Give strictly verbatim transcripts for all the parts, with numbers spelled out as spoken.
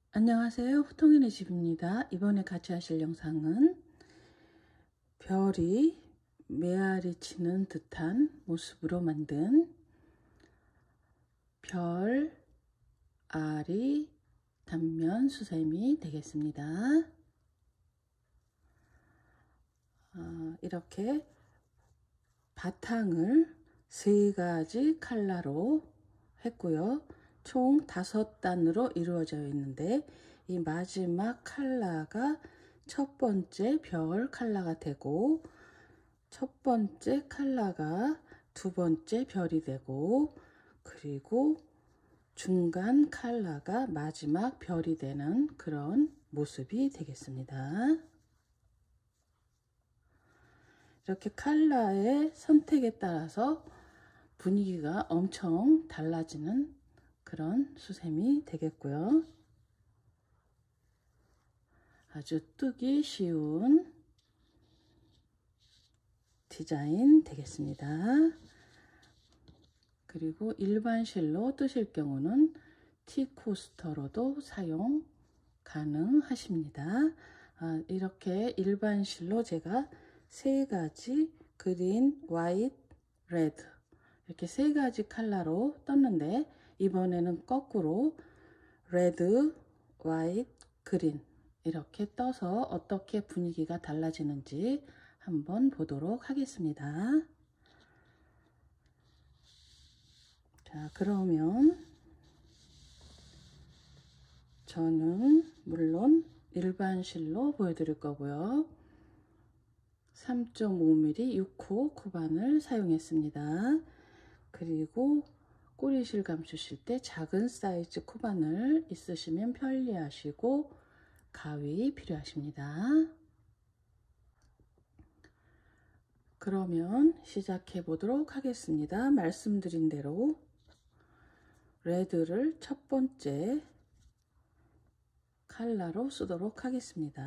안녕하세요. 후통인의 집입니다. 이번에 같이 하실 영상은 별이 메아리 치는 듯한 모습으로 만든 별, 아리, 단면 수세미 되겠습니다. 어, 이렇게 바탕을 세 가지 컬러로 했고요. 총 다섯 단으로 이루어져 있는데 이 마지막 컬러가 첫 번째 별 컬러가 되고, 첫 번째 컬러가 두 번째 별이 되고, 그리고 중간 컬러가 마지막 별이 되는 그런 모습이 되겠습니다. 이렇게 컬러의 선택에 따라서 분위기가 엄청 달라지는 그런 수세미 되겠고요. 아주 뜨기 쉬운 디자인 되겠습니다. 그리고 일반 실로 뜨실 경우는 티코스터로도 사용 가능하십니다. 아, 이렇게 일반 실로 제가 세 가지 그린, 화이트, 레드 이렇게 세 가지 컬러로 떴는데 이번에는 거꾸로 레드, 화이트, 그린 이렇게 떠서 어떻게 분위기가 달라지는지 한번 보도록 하겠습니다. 자, 그러면 저는 물론 일반 실로 보여드릴 거고요. 삼 점 오 밀리미터 육 호 코반을 사용했습니다. 그리고 꼬리실 감추실 때 작은 사이즈 코반을 있으시면 편리하시고 가위 필요하십니다. 그러면 시작해 보도록 하겠습니다. 말씀드린 대로 레드를 첫 번째 컬러로 쓰도록 하겠습니다.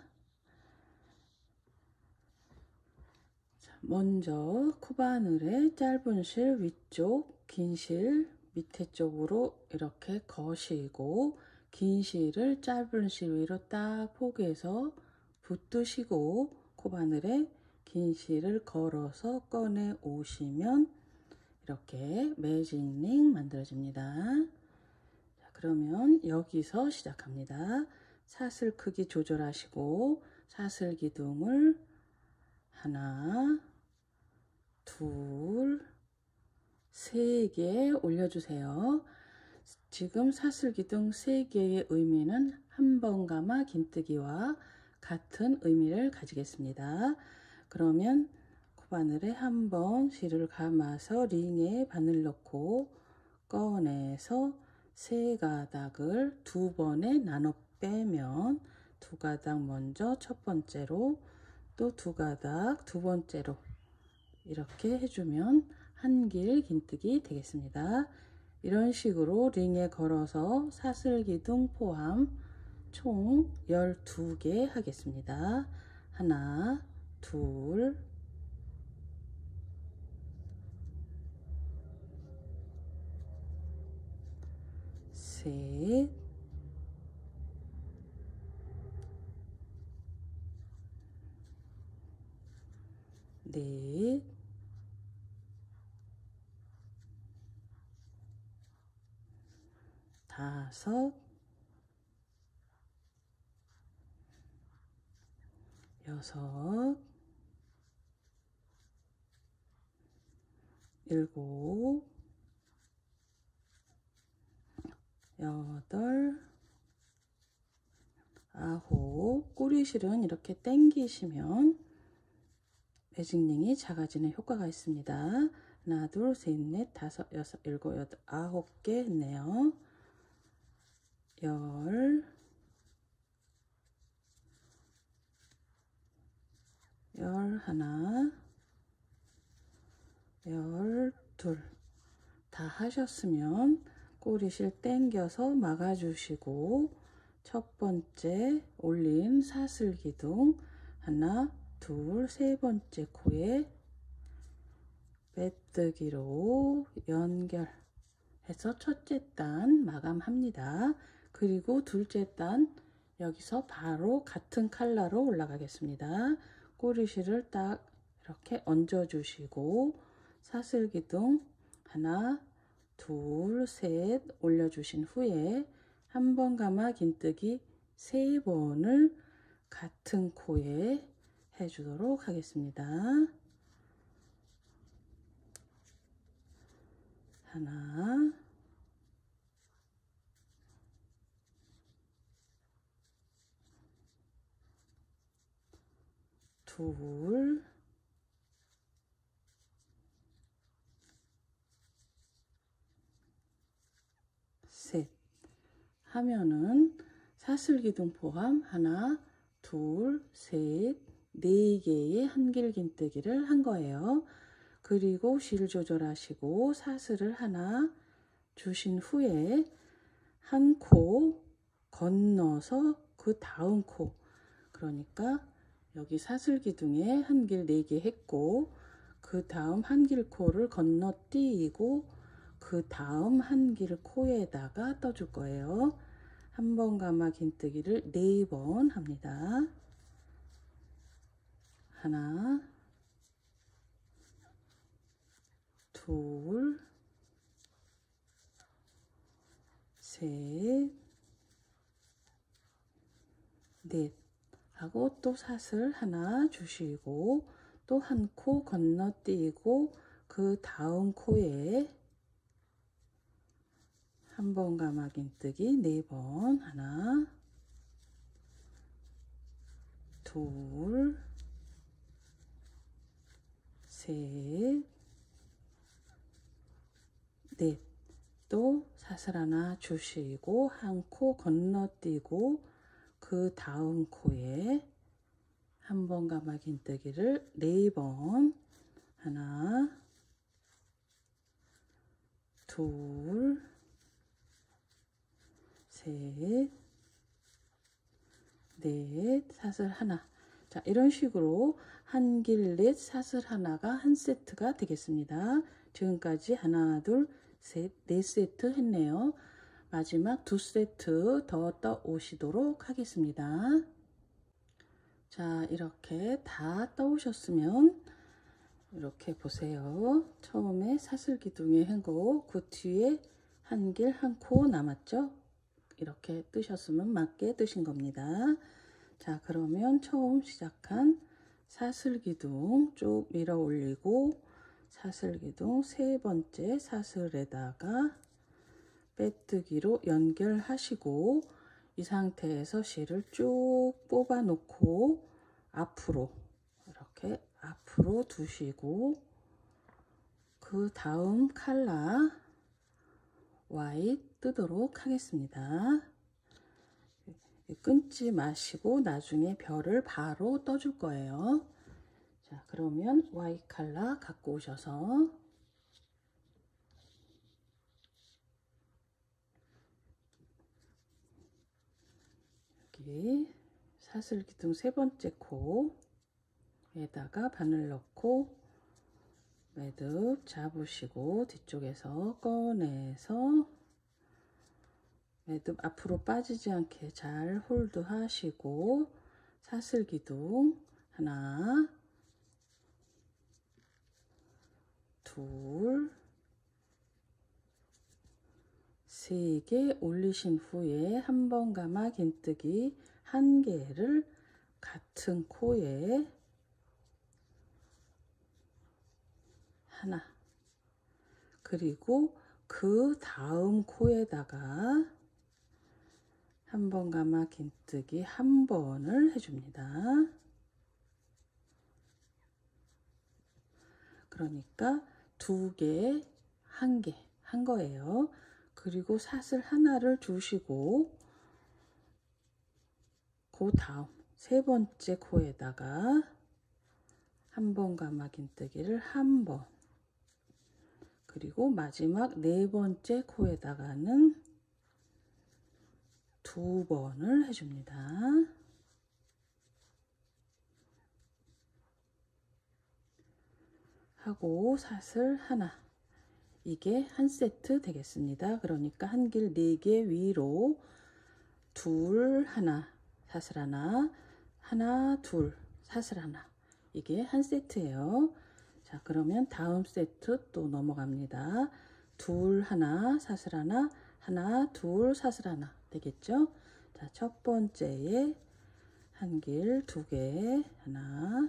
먼저 코바늘의 짧은 실 위쪽, 긴 실 밑에 쪽으로 이렇게 거시고 긴 실을 짧은 실 위로 딱 포개서 붙드시고 코바늘에 긴 실을 걸어서 꺼내 오시면 이렇게 매직링 만들어집니다. 자, 그러면 여기서 시작합니다. 사슬 크기 조절하시고 사슬 기둥을 하나, 둘, 세 개 올려주세요. 지금 사슬 기둥 세 개의 의미는 한 번 감아 긴뜨기와 같은 의미를 가지겠습니다. 그러면 코바늘에 한 번 실을 감아서 링에 바늘 넣고 꺼내서 세 가닥을 두 번에 나눠 빼면 두 가닥 먼저 첫 번째로 또 두 가닥 두 번째로 이렇게 해주면 한길 긴뜨기 되겠습니다. 이런 식으로 링에 걸어서 사슬 기둥 포함 총 열두 개 하겠습니다. 하나, 둘, 셋, 넷, 다섯, 여섯, 일곱, 여덟, 아홉. 꼬리실은 이렇게 당기시면 매직링이 작아지는 효과가 있습니다. 하나, 둘, 셋, 넷, 다섯, 여섯, 일곱, 여덟, 아홉 개 했네요. 열, 열 하나, 열 둘. 다 하셨으면 꼬리실 당겨서 막아주시고 첫 번째 올린 사슬 기둥 하나, 둘, 세 번째 코에 빼뜨기로 연결해서 첫째 단 마감합니다. 그리고 둘째 단 여기서 바로 같은 컬러로 올라가겠습니다. 꼬리실을 딱 이렇게 얹어 주시고 사슬기둥 하나 둘 셋 올려주신 후에 한 번 감아 긴뜨기 세 번을 같은 코에 해주도록 하겠습니다. 하나 둘 셋 하면은 사슬기둥 포함 하나 둘 셋 네 개의 한길긴뜨기를 한 거예요. 그리고 실 조절하시고 사슬을 하나 주신 후에 한 코 건너서 그 다음 코, 그러니까 여기 사슬기둥에 한길 네 개 했고 그 다음 한길 코를 건너뛰고 그 다음 한길 코에다가 떠줄 거예요. 한 번 감아 긴뜨기를 네 번 합니다. 하나 둘 셋 넷 하고 또 사슬 하나 주시고 또 한 코 건너뛰고 그 다음 코에 한 번 감아 긴뜨기 네 번 하나 둘 셋 넷 또 사슬 하나 주시고 한 코 건너뛰고 그 다음 코에 한 번 감아 긴뜨기를 네 번 하나 둘 셋 넷 사슬 하나. 자, 이런 식으로 한길 넷 사슬 하나가 한 세트가 되겠습니다. 지금까지 하나 둘 셋 네 세트 했네요. 마지막 두 세트 더 떠 오시도록 하겠습니다. 자, 이렇게 다 떠오셨으면 이렇게 보세요. 처음에 사슬기둥에 한거 그 뒤에 한길 한 코 남았죠? 이렇게 뜨셨으면 맞게 뜨신 겁니다. 자, 그러면 처음 시작한 사슬기둥 쭉 밀어 올리고 사슬기둥 세 번째 사슬에다가 빼뜨기로 연결하시고 이 상태에서 실을 쭉 뽑아 놓고 앞으로 이렇게 앞으로 두시고 그 다음 컬러 와이트 뜨도록 하겠습니다. 끊지 마시고 나중에 별을 바로 떠줄 거예요. 자, 그러면 와이트 컬러 갖고 오셔서 여기 사슬기둥 세 번째 코에다가 바늘 넣고 매듭 잡으시고 뒤쪽에서 꺼내서 매듭 앞으로 빠지지 않게 잘 홀드 하시고 사슬기둥 하나 둘 세 개 올리신 후에 한 번 감아 긴뜨기 한 개를 같은 코에 하나 그리고 그 다음 코에다가 한 번 감아 긴뜨기 한 번을 해줍니다. 그러니까 두 개, 한 개 한 거예요. 그리고 사슬 하나를 주시고 그 다음 세 번째 코에다가 한 번 감아 긴뜨기를 한 번 그리고 마지막 네 번째 코에다가는 두 번을 해줍니다. 하고 사슬 하나 이게 한 세트 되겠습니다. 그러니까 한 길 네 개 위로 둘 하나 사슬 하나, 하나 둘 사슬 하나, 이게 한 세트예요. 자, 그러면 다음 세트 또 넘어갑니다. 둘 하나 사슬 하나, 하나 둘 사슬 하나 되겠죠? 자, 첫 번째에 한길 두 개, 하나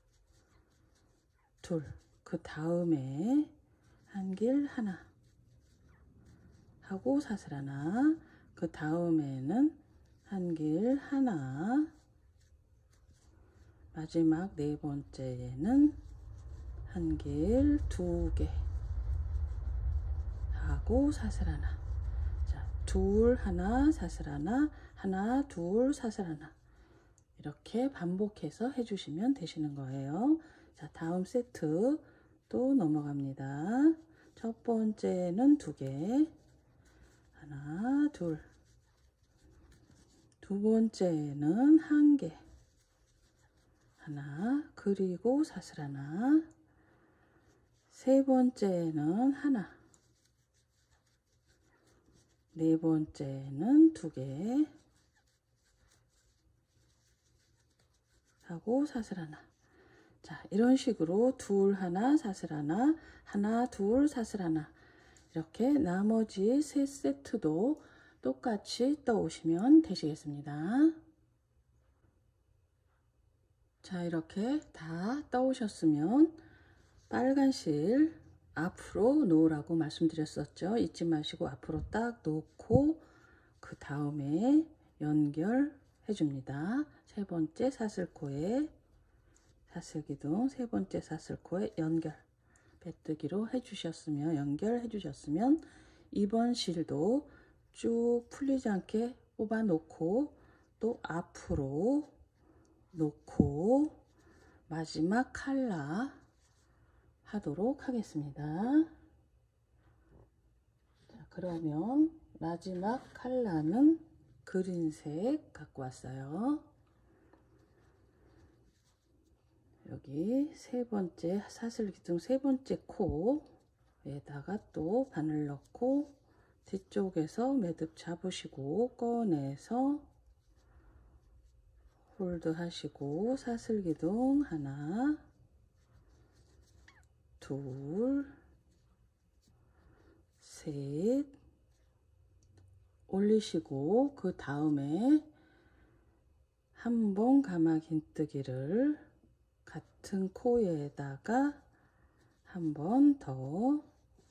둘, 그 다음에 한길 하나 하고 사슬 하나, 그 다음에는 한길 하나, 마지막 네 번째에는 한길 두 개 하고 사슬 하나. 자, 둘 하나 사슬 하나, 하나 둘 사슬 하나, 이렇게 반복해서 해주시면 되시는 거예요. 자, 다음 세트 또 넘어갑니다. 첫 번째는 두 개, 하나 둘, 두 번째는 한 개, 하나, 그리고 사슬 하나, 세 번째는 하나, 네 번째는 두 개 하고 사슬 하나. 자, 이런 식으로 둘 하나 사슬 하나, 하나 둘 사슬 하나, 이렇게 나머지 세 세트도 똑같이 떠오시면 되시겠습니다. 자, 이렇게 다 떠오셨으면 빨간 실 앞으로 놓으라고 말씀드렸었죠. 잊지 마시고 앞으로 딱 놓고 그 다음에 연결해 줍니다. 세 번째 사슬코에 사슬기둥, 세 번째 사슬코에 연결, 빼뜨기로 해주셨으면, 연결해 주셨으면 이번 실도 쭉 풀리지 않게 뽑아 놓고 또 앞으로 놓고 마지막 칼라 하도록 하겠습니다. 자, 그러면 마지막 칼라는 그린색 갖고 왔어요. 여기 세 번째 사슬기둥 세 번째 코에다가 또 바늘 넣고 뒤쪽에서 매듭 잡으시고 꺼내서 홀드 하시고 사슬기둥 하나 둘 셋 올리시고 그 다음에 한 번 가마 긴뜨기를 같은 코에다가 한 번 더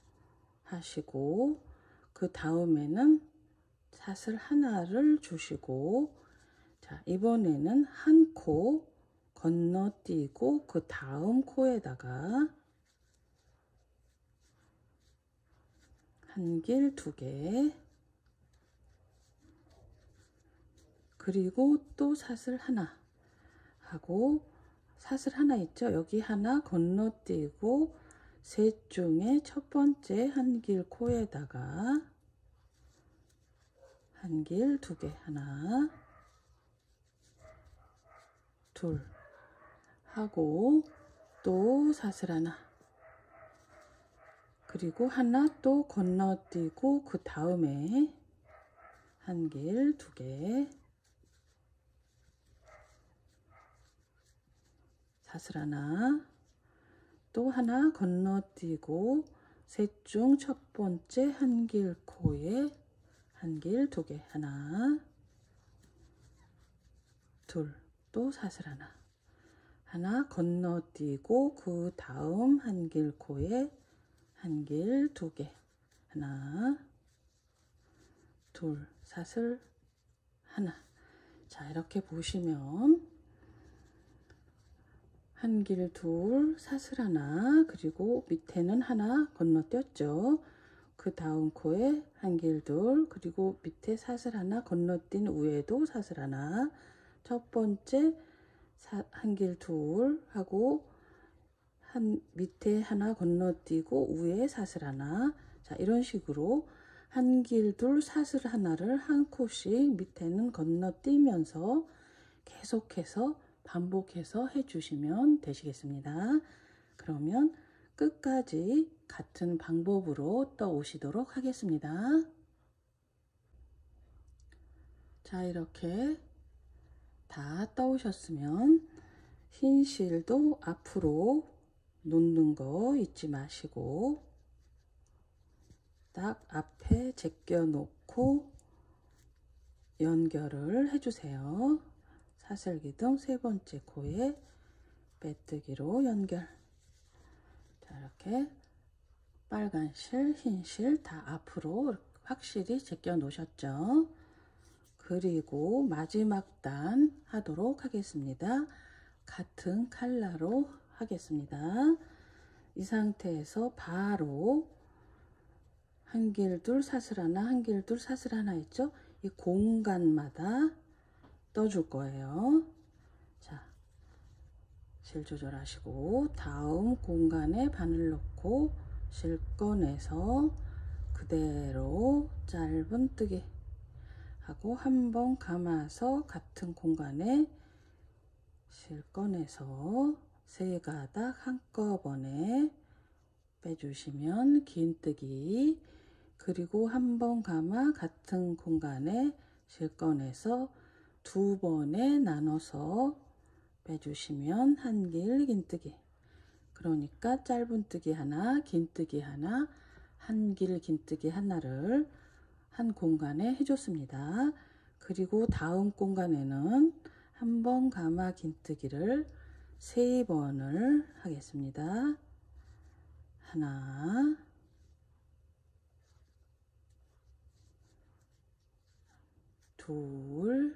하시고 그 다음에는 사슬 하나를 주시고, 자, 이번에는 한 코 건너뛰고 그 다음 코에다가 한길 두 개, 그리고 또 사슬 하나 하고 사슬 하나 있죠. 여기 하나 건너뛰고 셋 중에 첫 번째 한길 코에다가 한길 두 개, 하나 둘 하고 또 사슬 하나, 그리고 하나 또 건너뛰고 그 다음에 한길 두 개, 사슬 하나, 또 하나 건너뛰고 셋 중 첫 번째 한길 코에 한길 두 개, 하나 둘, 또 사슬 하나, 하나 건너뛰고 그 다음 한길 코에 한길 두 개, 하나 둘, 사슬 하나. 자, 이렇게 보시면 한길 둘, 사슬 하나, 그리고 밑에는 하나 건너뛰었죠. 그 다음 코에 한길 둘, 그리고 밑에 사슬 하나 건너뛴 위에도 사슬 하나, 첫 번째 한길 둘 하고 한 밑에 하나 건너뛰고 위에 사슬 하나. 자, 이런 식으로 한길 둘 사슬 하나를 한 코씩 밑에는 건너뛰면서 계속해서 반복해서 해주시면 되시겠습니다. 그러면 끝까지 같은 방법으로 떠오시도록 하겠습니다. 자, 이렇게 다 떠오셨으면 흰 실도 앞으로 놓는 거 잊지 마시고 딱 앞에 제껴 놓고 연결을 해주세요. 사슬기둥 세 번째 코에 빼뜨기로 연결. 자, 이렇게 빨간 실, 흰 실 다 앞으로 확실히 제껴 놓으셨죠? 그리고 마지막 단 하도록 하겠습니다. 같은 컬러로 하겠습니다. 이 상태에서 바로 한길 둘 사슬 하나, 한길 둘 사슬 하나 있죠? 이 공간마다 떠줄 거예요. 자, 실 조절하시고 다음 공간에 바늘 넣고 실 꺼내서 그대로 짧은뜨기 하고 한번 감아서 같은 공간에 실 꺼내서 세 가닥 한꺼번에 빼주시면 긴뜨기, 그리고 한번 감아 같은 공간에 실 꺼내서 두 번에 나눠서 빼주시면 한길 긴뜨기. 그러니까 짧은뜨기 하나, 긴뜨기 하나, 한길 긴뜨기 하나를 한 공간에 해줬습니다. 그리고 다음 공간에는 한번 감아 긴뜨기를 세 번을 하겠습니다. 하나, 둘,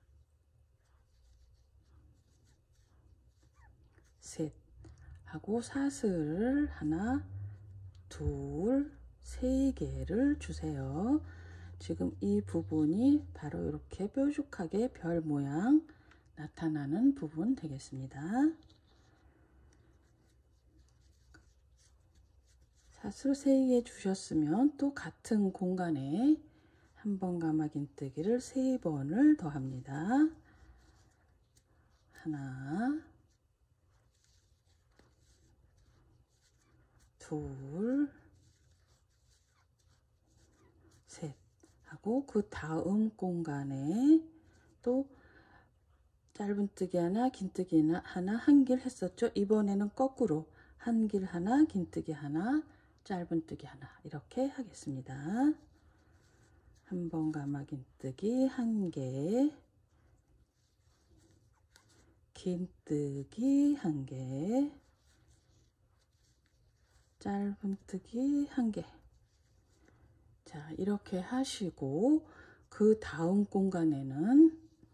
셋 하고 사슬을 하나, 둘, 세 개를 주세요. 지금 이 부분이 바로 이렇게 뾰족하게 별 모양 나타나는 부분 되겠습니다. 사슬 세 개 주셨으면 또 같은 공간에 한번 감아 긴뜨기를 세 번을 더합니다. 하나, 둘, 셋 하고 그 다음 공간에 또 짧은뜨기 하나, 긴뜨기 하나, 한길 했었죠. 이번에는 거꾸로 한길 하나, 긴뜨기 하나, 짧은뜨기 하나 이렇게 하겠습니다. 한번 감아 긴뜨기 한 개, 긴뜨기 한 개, 짧은뜨기 한 개. 자, 이렇게 하시고 그 다음 공간에는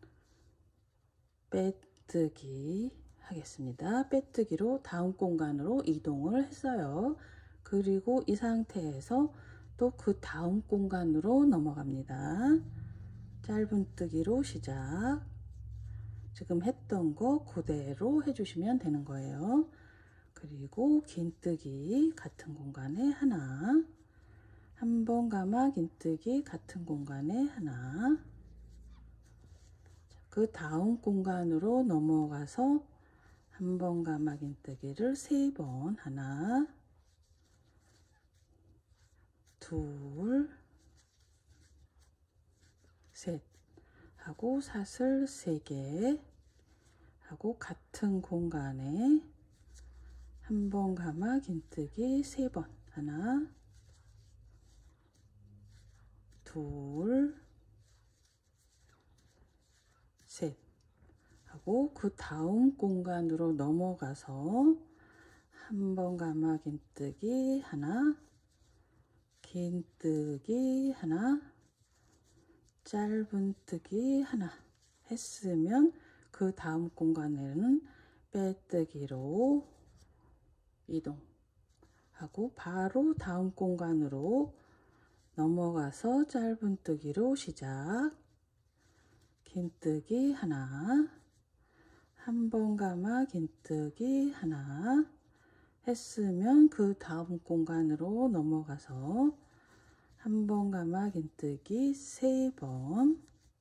빼뜨기 하겠습니다. 빼뜨기로 다음 공간으로 이동을 했어요. 그리고 이 상태에서 또 그 다음 공간으로 넘어갑니다. 짧은뜨기로 시작. 지금 했던 거 그대로 해주시면 되는 거예요. 그리고 긴뜨기 같은 공간에 하나, 한번 감아 긴뜨기 같은 공간에 하나, 그 다음 공간으로 넘어가서 한번 감아 긴뜨기를 세 번, 하나, 둘, 셋 하고 사슬 세 개 하고 같은 공간에 한번 감아 긴뜨기 세 번, 하나, 둘, 셋 하고 그 다음 공간으로 넘어가서 한번 감아 긴뜨기 하나, 긴뜨기 하나, 짧은뜨기 하나 했으면 그 다음 공간에는 빼뜨기로 이동하고 바로 다음 공간으로 넘어가서 짧은뜨기로 시작. 긴뜨기 하나, 한번 감아 긴뜨기 하나 했으면 그 다음 공간으로 넘어가서 한번 감아 긴뜨기 세 번,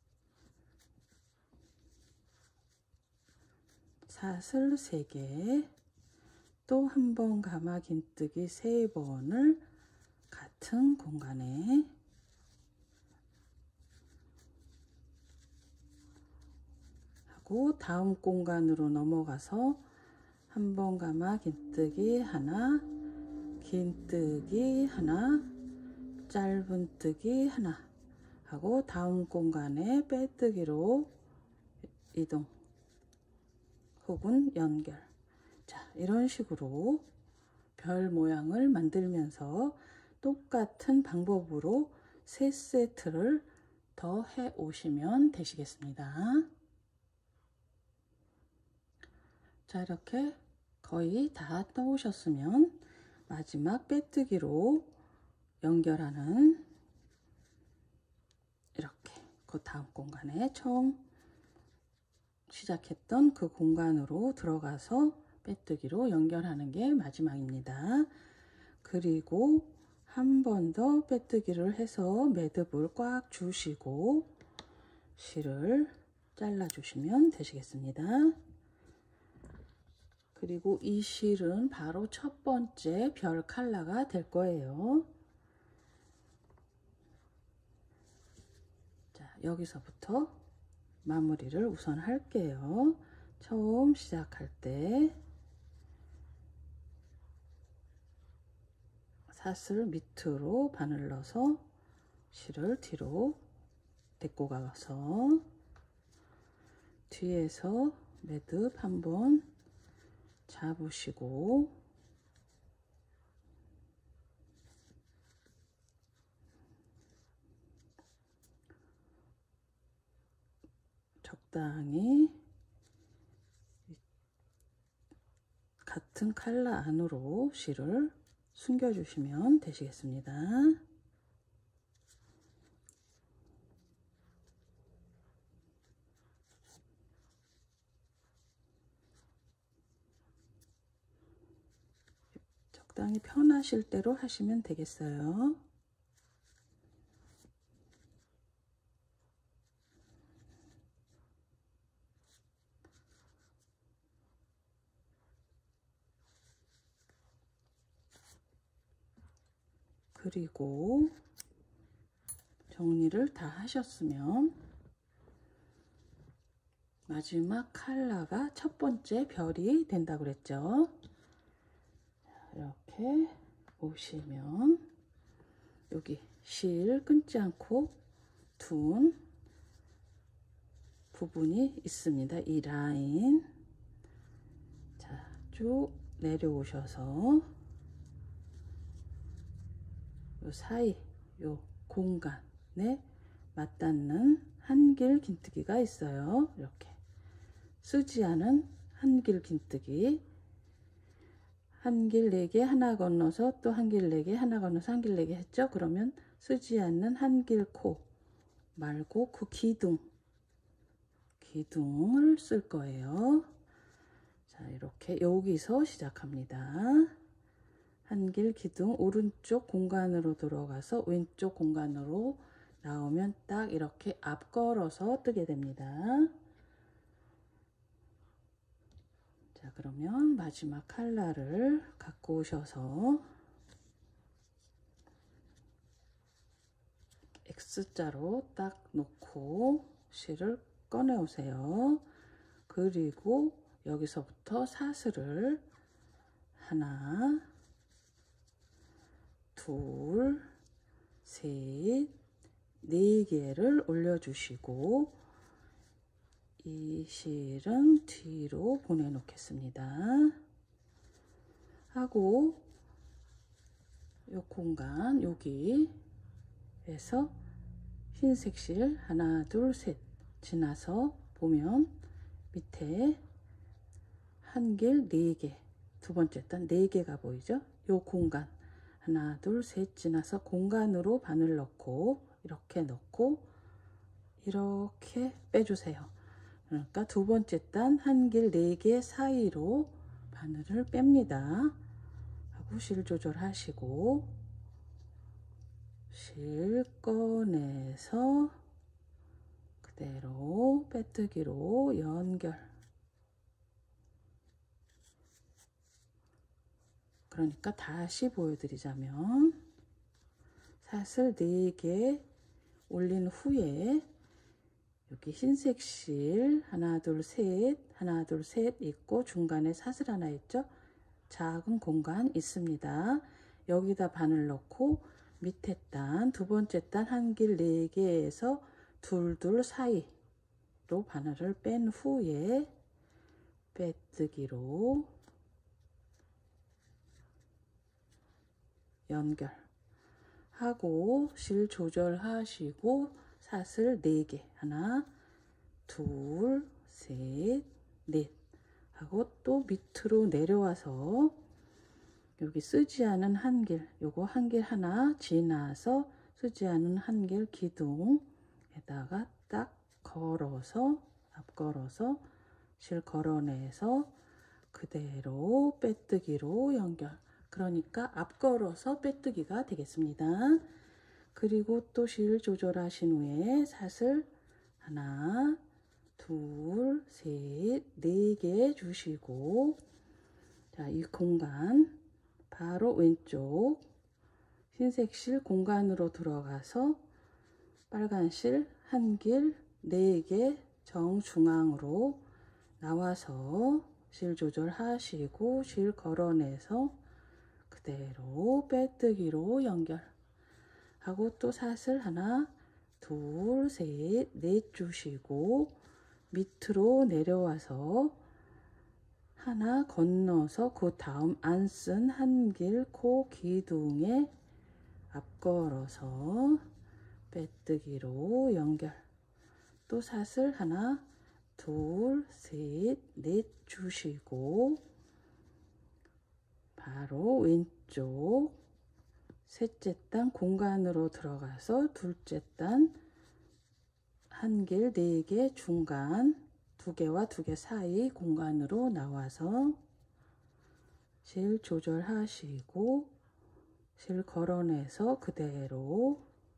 사슬 세 개, 또 한번 감아 긴뜨기 세 번을 같은 공간에 하고 다음 공간으로 넘어가서 한 번 감아 긴뜨기 하나, 긴뜨기 하나, 짧은뜨기 하나 하고 다음 공간에 빼뜨기로 이동 혹은 연결. 자, 이런 식으로 별 모양을 만들면서 똑같은 방법으로 세 세트를 더 해 오시면 되시겠습니다. 자, 이렇게 거의 다 떠오셨으면 마지막 빼뜨기로 연결하는 이렇게 그 다음 공간에 처음 시작했던 그 공간으로 들어가서 빼뜨기로 연결하는 게 마지막입니다. 그리고 한 번 더 빼뜨기를 해서 매듭을 꽉 주시고 실을 잘라 주시면 되시겠습니다. 그리고 이 실은 바로 첫 번째 별 컬러가 될 거예요. 자, 여기서부터 마무리를 우선 할게요. 처음 시작할 때 사슬 밑으로 바늘 넣어서 실을 뒤로 데리고 가서 뒤에서 매듭 한번 잡으시고 적당히 같은 컬러 안으로 실을 숨겨 주시면 되시겠습니다. 적당히 편하실 대로 하시면 되겠어요. 그리고 정리를 다 하셨으면 마지막 컬러가 첫 번째 별이 된다고 그랬죠. 이렇게 보시면 여기 실 끊지 않고 둔 부분이 있습니다. 이 라인. 자, 쭉 내려오셔서 요 사이 요 공간에 맞닿는 한길 긴뜨기가 있어요. 이렇게 쓰지 않은 한길 긴뜨기, 한길 네 개 하나 건너서 또 한길 네 개 하나 건너서 한길 네 개 했죠. 그러면 쓰지 않는 한길 코 말고 그 기둥 기둥을 쓸 거예요. 자, 이렇게 여기서 시작합니다. 한길 기둥 오른쪽 공간으로 들어가서 왼쪽 공간으로 나오면 딱 이렇게 앞걸어서 뜨게 됩니다. 자, 그러면 마지막 컬러를 갖고 오셔서 X자로 딱 놓고 실을 꺼내 오세요. 그리고 여기서부터 사슬을 하나, 둘, 셋, 네 개를 올려주시고 이 실은 뒤로 보내놓겠습니다. 하고 이 공간 여기에서 흰색 실 하나, 둘, 셋 지나서 보면 밑에 한길 네 개, 두 번째 단 네 개가 보이죠? 이 공간 하나, 둘, 셋 지나서 공간으로 바늘 넣고 이렇게 넣고 이렇게 빼주세요. 그러니까 두 번째 단 한길 네 개 사이로 바늘을 뺍니다. 하고 실 조절하시고 실 꺼내서 그대로 빼뜨기로 연결. 그러니까 다시 보여드리자면 사슬 네 개 올린 후에 여기 흰색 실 하나 둘 셋 하나 둘 셋 있고 중간에 사슬 하나 있죠. 작은 공간 있습니다. 여기다 바늘 넣고 밑에 단 두 번째 단 한 길 네 개에서 둘둘 사이로 바늘을 뺀 후에 빼뜨기로 연결하고 실 조절하시고 사슬 네 개 하나 둘 셋 넷 하고 또 밑으로 내려와서 여기 쓰지 않은 한 길 요거 한 길 하나 지나서 쓰지 않은 한 길 기둥에다가 딱 걸어서 앞 걸어서 실 걸어내서 그대로 빼뜨기로 연결. 그러니까 앞 걸어서 빼뜨기가 되겠습니다. 그리고 또 실 조절하신 후에 사슬 하나 둘 셋 네 개 주시고 자, 이 공간 바로 왼쪽 흰색 실 공간으로 들어가서 빨간 실 한 길 네 개 정중앙으로 나와서 실 조절하시고 실 걸어내서 그대로 빼뜨기로 연결하고 또 사슬 하나 둘 셋 넷 주시고 밑으로 내려와서 하나 건너서 그 다음 안 쓴 한 길 코 기둥에 앞걸어서 빼뜨기로 연결. 또 사슬 하나 둘 셋 넷 주시고 바로 왼쪽 셋째 단 공간으로 들어가서 둘째 단 한 길 네 개 중간 두 개와 두 개 사이 공간으로 나와서 실 조절하시고 실 걸어내서 그대로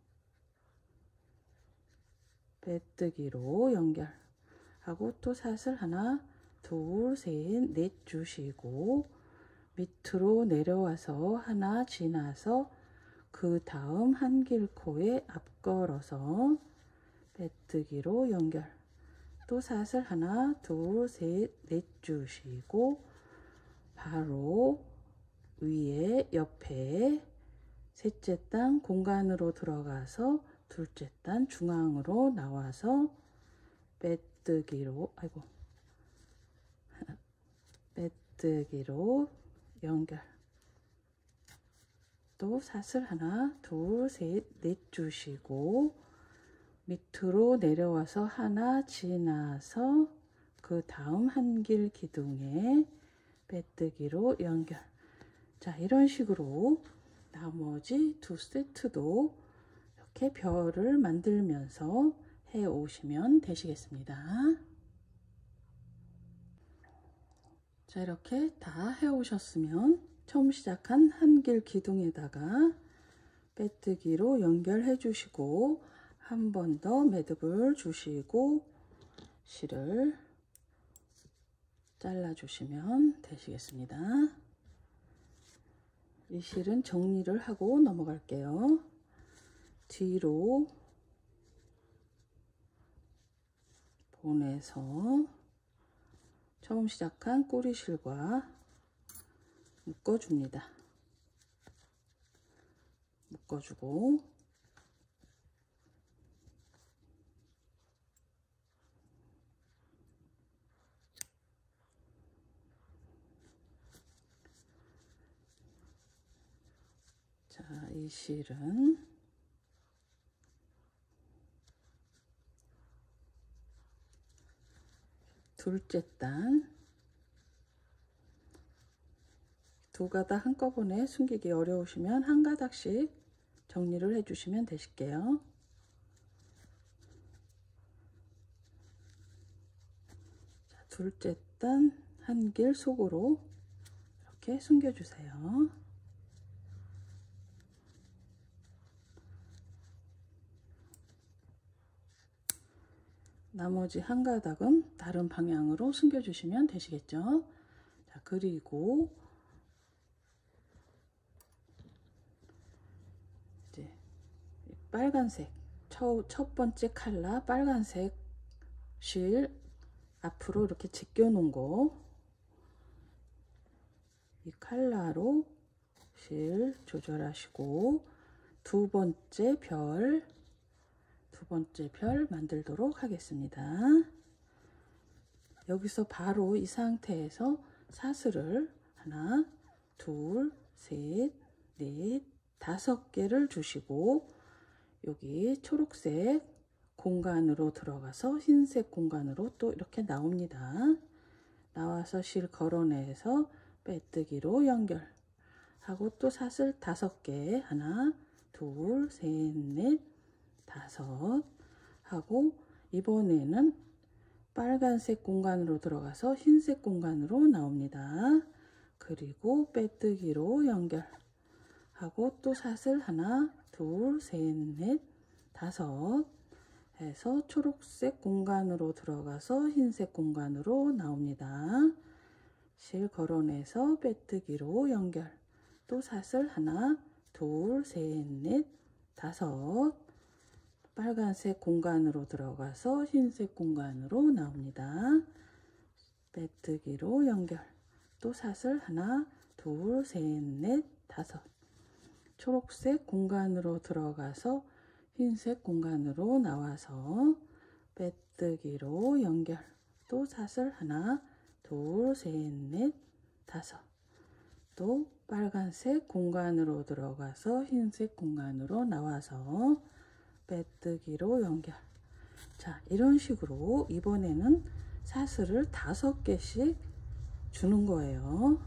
빼뜨기로 연결하고 또 사슬 하나 둘 셋 넷 주시고 밑으로 내려와서 하나 지나서 그 다음 한 길 코에 앞걸어서 빼뜨기로 연결. 또 사슬 하나 둘 셋 넷 주시고 바로 위에 옆에 셋째 단 공간으로 들어가서 둘째 단 중앙으로 나와서 빼뜨기로 아이고 빼뜨기로 연결. 또 사슬 하나 둘 셋 넷 주시고 밑으로 내려와서 하나 지나서 그 다음 한 길 기둥에 빼뜨기로 연결. 자, 이런 식으로 나머지 두 세트도 이렇게 별을 만들면서 해 오시면 되시겠습니다. 자, 이렇게 다 해 오셨으면 처음 시작한 한 길 기둥에다가 빼뜨기로 연결해 주시고 한 번 더 매듭을 주시고 실을 잘라 주시면 되시겠습니다. 이 실은 정리를 하고 넘어갈게요. 뒤로 보내서 처음 시작한 꼬리실과 묶어줍니다. 묶어주고 자, 이 실은 둘째 단 두 가닥 한꺼번에 숨기기 어려우시면 한 가닥씩 정리를 해 주시면 되실게요. 자, 둘째 단 한 길 속으로 이렇게 숨겨 주세요. 나머지 한 가닥은 다른 방향으로 숨겨 주시면 되시겠죠. 자, 그리고 이제 빨간색 첫, 첫 번째 컬러 빨간색 실 앞으로 이렇게 제껴 놓은 거, 이 칼라로 실 조절하시고 두 번째 별, 두 번째 별 만들도록 하겠습니다. 여기서 바로 이 상태에서 사슬을 하나, 둘, 셋, 넷, 다섯 개를 주시고 여기 초록색 공간으로 들어가서 흰색 공간으로 또 이렇게 나옵니다. 나와서 실 걸어내서 빼뜨기로 연결하고 또 사슬 다섯 개, 하나, 둘, 셋, 넷, 다섯 하고 이번에는 빨간색 공간으로 들어가서 흰색 공간으로 나옵니다. 그리고 빼뜨기로 연결하고 또 사슬 하나, 둘, 셋, 넷, 다섯 해서 초록색 공간으로 들어가서 흰색 공간으로 나옵니다. 실 걸어내서 빼뜨기로 연결, 또 사슬 하나, 둘, 셋, 넷, 다섯 빨간색 공간으로 들어가서 흰색 공간으로 나옵니다. 빼뜨기로 연결, 또 사슬 하나, 둘, 셋, 넷, 다섯 초록색 공간으로 들어가서 흰색 공간으로 나와서 빼뜨기로 연결, 또 사슬 하나, 둘, 셋, 넷, 다섯 또 빨간색 공간으로 들어가서 흰색 공간으로 나와서 빼뜨기로 연결. 자, 이런 식으로 이번에는 사슬을 다섯 개씩 주는 거예요.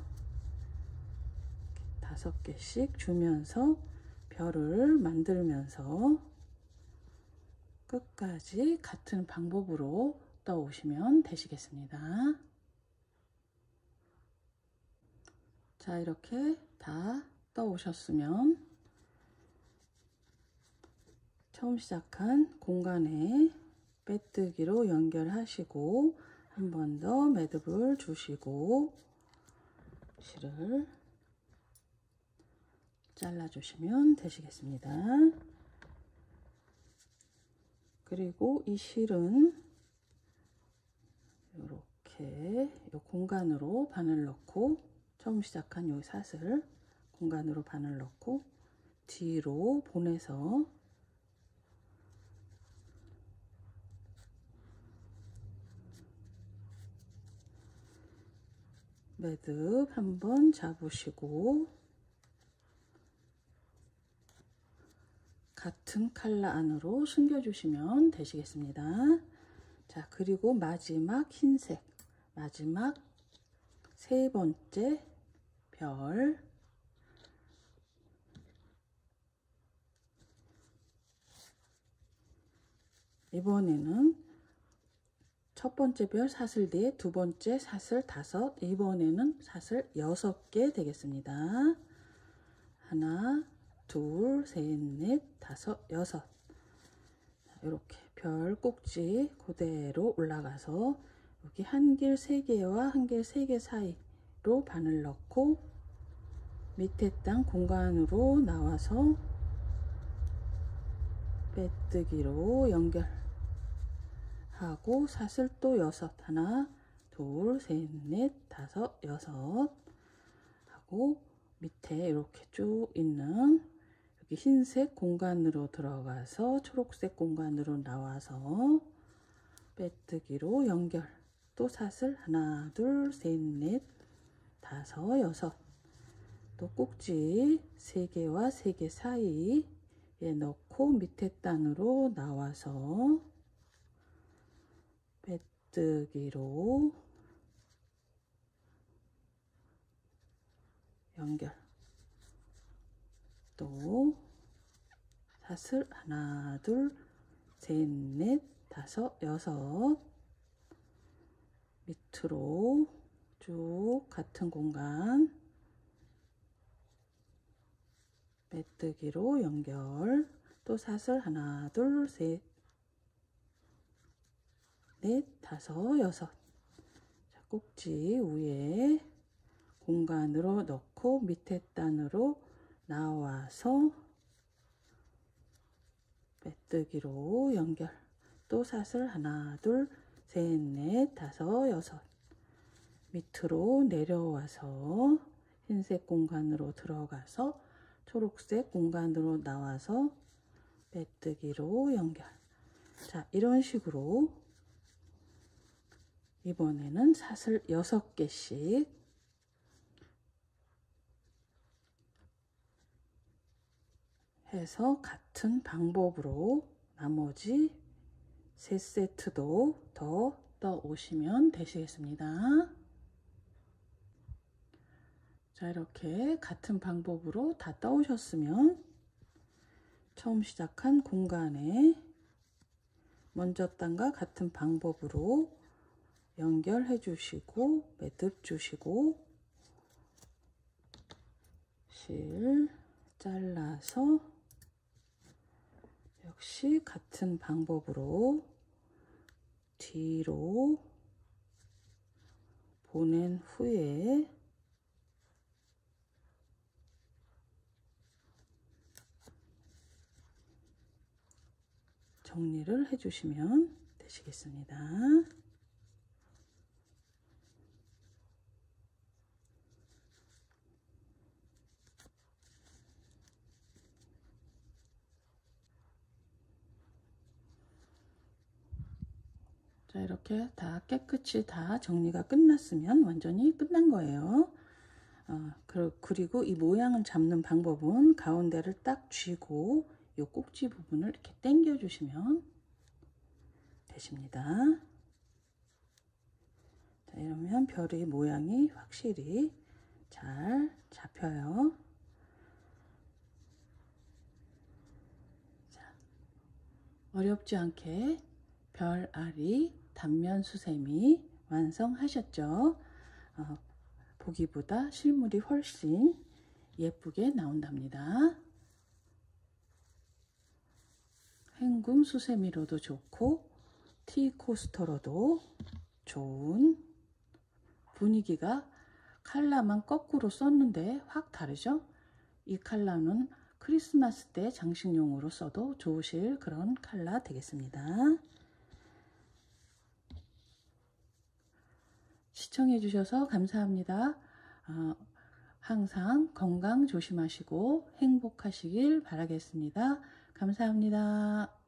다섯 개씩 주면서 별을 만들면서 끝까지 같은 방법으로 떠오시면 되시겠습니다. 자, 이렇게 다 떠오셨으면 처음 시작한 공간에 빼뜨기로 연결하시고 한 번 더 매듭을 주시고 실을 잘라 주시면 되시겠습니다. 그리고 이 실은 이렇게 이 공간으로 바늘 넣고 처음 시작한 이 사슬 공간으로 바늘 넣고 뒤로 보내서 매듭 한번 잡으시고 같은 컬러 안으로 숨겨 주시면 되시겠습니다. 자, 그리고 마지막 흰색, 마지막 세 번째 별 이번에는 첫 번째 별 사슬 네, 두 번째 사슬 다섯, 이번에는 사슬 여섯 개 되겠습니다. 하나, 둘, 셋, 넷, 다섯, 여섯. 이렇게 별 꼭지 그대로 올라가서 여기 한길 세 개와 한길 세 개 사이로 바늘 넣고 밑에 땅 공간으로 나와서 빼뜨기로 연결하고 사슬 또 여섯, 하나, 둘, 셋, 넷, 다섯, 여섯 하고 밑에 이렇게 쭉 있는 여기 흰색 공간으로 들어가서 초록색 공간으로 나와서 빼뜨기로 연결, 또 사슬 하나, 둘, 셋, 넷, 다섯, 여섯 또 꼭지 세 개와 세 개 사이에 넣고 밑에 단으로 나와서 빼뜨기로 연결, 또 사슬 하나, 둘, 셋, 넷, 다섯, 여섯 밑으로 쭉 같은 공간 빼뜨기로 연결, 또 사슬 하나, 둘, 셋, 넷, 다섯, 여섯. 자, 꼭지 위에 공간으로 넣고 밑에 단으로 나와서 빼뜨기로 연결, 또 사슬 하나, 둘, 셋, 넷, 다섯, 여섯. 밑으로 내려와서 흰색 공간으로 들어가서 초록색 공간으로 나와서 빼뜨기로 연결. 자, 이런 식으로 이번에는 사슬 여섯 개씩 해서 같은 방법으로 나머지 세 세트도 더 떠오시면 되시겠습니다. 자, 이렇게 같은 방법으로 다 떠오셨으면 처음 시작한 공간에 먼저 단과 같은 방법으로 연결해 주시고 매듭 주시고 실 잘라서 역시 같은 방법으로 뒤로 보낸 후에 정리를 해주시면 되시겠습니다. 자, 이렇게 다 깨끗이 다 정리가 끝났으면 완전히 끝난 거예요. 어, 그리고 이 모양을 잡는 방법은 가운데를 딱 쥐고 이 꼭지 부분을 이렇게 당겨 주시면 되십니다. 자, 이러면 별의 모양이 확실히 잘 잡혀요. 자, 어렵지 않게 별알이 단면 수세미 완성하셨죠? 어, 보기보다 실물이 훨씬 예쁘게 나온답니다. 헹굼 수세미로도 좋고 티 코스터로도 좋은, 분위기가 칼라만 거꾸로 썼는데 확 다르죠? 이 칼라는 크리스마스 때 장식용으로 써도 좋으실 그런 칼라 되겠습니다. 시청해 주셔서 감사합니다. 어, 항상 건강 조심하시고 행복하시길 바라겠습니다. 감사합니다.